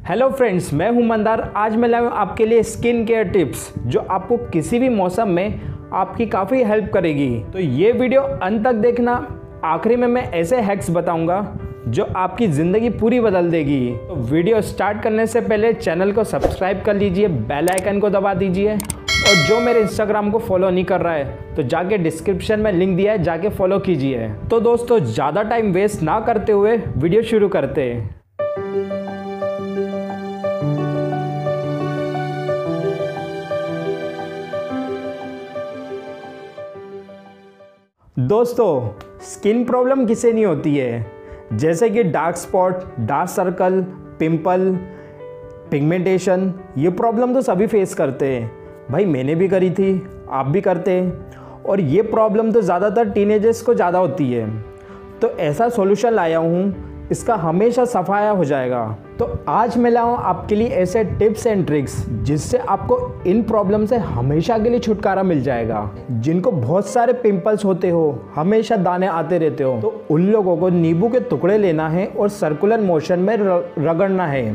Hello friends, मैं हूं मंदार। आज मैं लाया हूं आपके लिए स्किन केयर टिप्स जो आपको किसी भी मौसम में आपकी काफ़ी हेल्प करेगी। तो ये वीडियो अंत तक देखना। आखिरी में मैं ऐसे हैक्स बताऊंगा जो आपकी ज़िंदगी पूरी बदल देगी। तो वीडियो स्टार्ट करने से पहले चैनल को सब्सक्राइब कर लीजिए, बेल आइकन को दबा दीजिए और जो मेरे इंस्टाग्राम को फॉलो नहीं कर रहा है तो जाके डिस्क्रिप्शन में लिंक दिया है, जाके फॉलो कीजिए। तो दोस्तों, ज़्यादा टाइम वेस्ट ना करते हुए वीडियो शुरू करते हैं। दोस्तों, स्किन प्रॉब्लम किसे नहीं होती है, जैसे कि dark spot, dark circle, pimple, pigmentation. ये प्रॉब्लम तो सभी फेस करते हैं। भाई मैंने भी करी थी, आप भी करते हैं। और ये प्रॉब्लम तो ज़्यादातर टीनेजर्स को ज़्यादा होती है। तो ऐसा सॉल्यूशन लाया हूँ, इसका हमेशा सफाया हो जाएगा। तो आज मैं लाया हूँ आपके लिए ऐसे टिप्स एंड ट्रिक्स जिससे आपको इन प्रॉब्लम से हमेशा के लिए छुटकारा मिल जाएगा। जिनको बहुत सारे पिंपल्स होते हो, हमेशा दाने आते रहते हो, तो उन लोगों को नींबू के टुकड़े लेना है और सर्कुलर मोशन में रगड़ना है।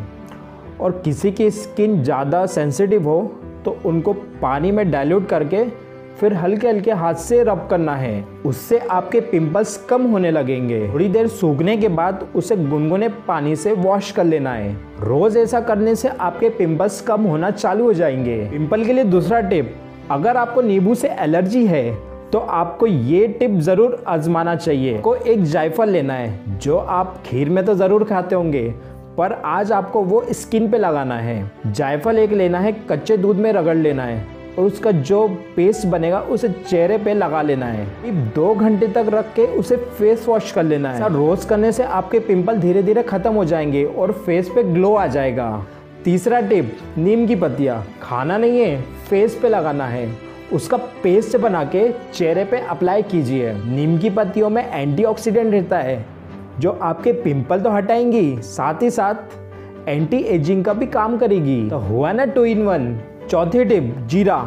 और किसी की स्किन ज़्यादा सेंसिटिव हो तो उनको पानी में डाइल्यूट करके फिर हल्के हल्के हाथ से रब करना है। उससे आपके पिंपल्स कम होने लगेंगे। थोड़ी देर सूखने के बाद उसे गुनगुने पानी से वॉश कर लेना है। रोज ऐसा करने से आपके पिंपल्स कम होना चालू हो जाएंगे। पिंपल के लिए दूसरा टिप, अगर आपको नींबू से एलर्जी है तो आपको ये टिप जरूर आजमाना चाहिए। को एक जायफल लेना है, जो आप खीर में तो जरूर खाते होंगे, पर आज आपको वो स्किन पे लगाना है। जायफल एक लेना है, कच्चे दूध में रगड़ लेना है और उसका जो पेस्ट बनेगा उसे चेहरे पे लगा लेना है। 2 घंटे तक रख के उसे फेस वॉश कर लेना है। रोज करने से आपके पिंपल धीरे धीरे खत्म हो जाएंगे और फेस पे ग्लो आ जाएगा। तीसरा टिप, नीम की पत्तियां खाना नहीं है, फेस पे लगाना है। उसका पेस्ट बना के चेहरे पे अप्लाई कीजिए। नीम की पत्तियों में एंटीऑक्सीडेंट रहता है जो आपके पिंपल तो हटाएंगी, साथ ही साथ एंटी एजिंग का भी काम करेगी। तो हुआ ना 2 in 1। चौथी टिप,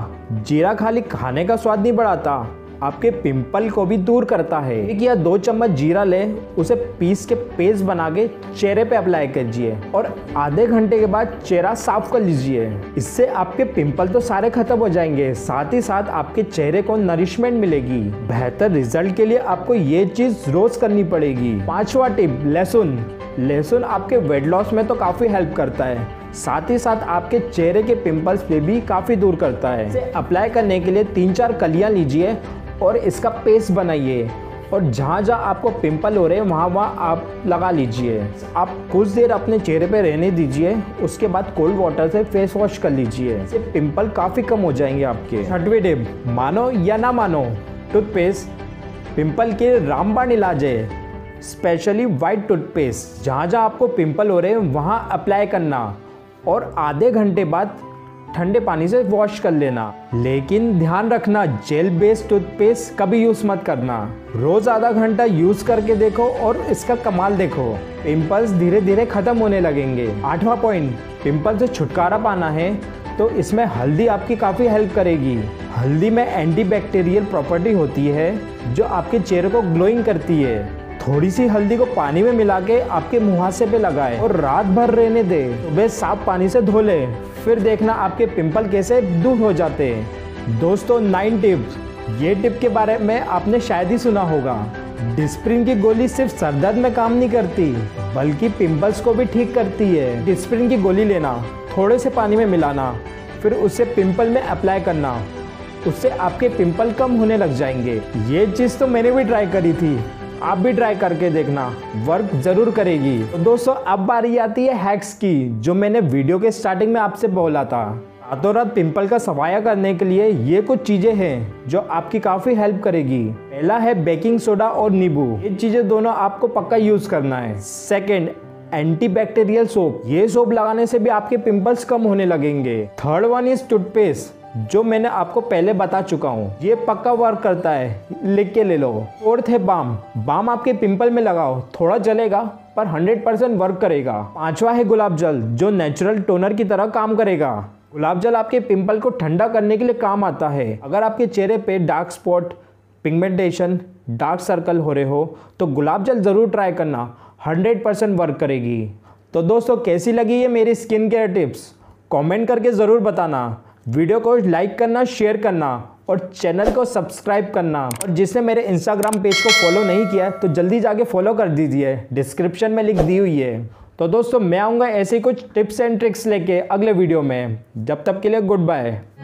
जीरा खाली खाने का स्वाद नहीं बढ़ाता, आपके पिंपल को भी दूर करता है। 1 या 2 चम्मच जीरा ले, उसे पीस के पेस्ट बना के चेहरे पे अप्लाई कीजिए और आधे घंटे के बाद चेहरा साफ कर लीजिए। इससे आपके पिंपल तो सारे खत्म हो जाएंगे, साथ ही साथ आपके चेहरे को नरिशमेंट मिलेगी। बेहतर रिजल्ट के लिए आपको ये चीज रोज करनी पड़ेगी। 5वां टिप, लहसुन आपके वेट लॉस में तो काफी हेल्प करता है, साथ ही साथ आपके चेहरे के पिंपल्स पे भी काफ़ी दूर करता है। इसे अप्लाई करने के लिए 3-4 कलियां लीजिए और इसका पेस्ट बनाइए और जहाँ जहाँ आपको पिंपल हो रहे हैं वहाँ आप लगा लीजिए। आप कुछ देर अपने चेहरे पे रहने दीजिए, उसके बाद कोल्ड वाटर से फेस वॉश कर लीजिए। इससे पिंपल काफ़ी कम हो जाएंगे आपके। 6वीं टिप, मानो या ना मानो, टूथपेस्ट पिंपल के रामबाण इलाज है। स्पेशली वाइट टूथपेस्ट जहाँ जहाँ आपको पिंपल हो रहे हैं वहाँ अप्लाई करना और आधे घंटे बाद ठंडे पानी से वॉश कर लेना। लेकिन ध्यान रखना, जेल बेस्ड टूथपेस्ट कभी यूज मत करना। रोज आधा घंटा यूज करके देखो और इसका कमाल देखो, पिंपल्स धीरे धीरे खत्म होने लगेंगे। 8वां पॉइंट, पिंपल से छुटकारा पाना है तो इसमें हल्दी आपकी काफ़ी हेल्प करेगी। हल्दी में एंटीबैक्टीरियल प्रॉपर्टी होती है जो आपके चेहरे को ग्लोइंग करती है। थोड़ी सी हल्दी को पानी में मिला के आपके मुहासे पे लगाएं और रात भर रहने दें। सुबह साफ पानी से धो लें, फिर देखना आपके पिंपल कैसे दूर हो जाते हैं। दोस्तों, 9 टिप, ये टिप के बारे में आपने शायद ही सुना होगा। डिस्प्रिन की गोली सिर्फ सर दर्द में काम नहीं करती बल्कि पिंपल्स को भी ठीक करती है। डिस्प्रिन की गोली लेना, थोड़े से पानी में मिलाना, फिर उसे पिंपल में अप्लाई करना, उससे आपके पिंपल कम होने लग जाएंगे। ये चीज़ तो मैंने भी ट्राई करी थी, आप भी ट्राई करके देखना, वर्क जरूर करेगी। तो दोस्तों, अब बारी आती है हैक्स की, जो मैंने वीडियो के स्टार्टिंग में आपसे बोला था। रातों रात पिंपल का सफाया करने के लिए ये कुछ चीजें हैं जो आपकी काफी हेल्प करेगी। पहला है बेकिंग सोडा और नींबू। ये चीजें दोनों आपको पक्का यूज करना है। Second, antibacterial soap. ये सोप लगाने से भी आपके पिंपल्स कम होने लगेंगे। थर्ड वन इज टूथपेस्ट, जो मैंने आपको पहले बता चुका हूँ, ये पक्का वर्क करता है, लिख के ले लो। फोर्थ है बाम आपके पिंपल में लगाओ, थोड़ा जलेगा पर 100% वर्क करेगा। 5वां है गुलाब जल, जो नेचुरल टोनर की तरह काम करेगा। गुलाब जल आपके पिंपल को ठंडा करने के लिए काम आता है। अगर आपके चेहरे पे dark spot, pigmentation, dark circle हो रहे हो तो गुलाब जल ज़रूर ट्राई करना, 100% वर्क करेगी। तो दोस्तों कैसी लगी ये मेरी स्किन केयर टिप्स कमेंट करके ज़रूर बताना। वीडियो को लाइक करना, शेयर करना और चैनल को सब्सक्राइब करना। और जिसने मेरे इंस्टाग्राम पेज को फॉलो नहीं किया तो जल्दी जाके फॉलो कर दीजिए, डिस्क्रिप्शन में लिंक दी हुई है। तो दोस्तों मैं आऊँगा ऐसे कुछ टिप्स एंड ट्रिक्स लेके अगले वीडियो में। जब तक के लिए गुड बाय।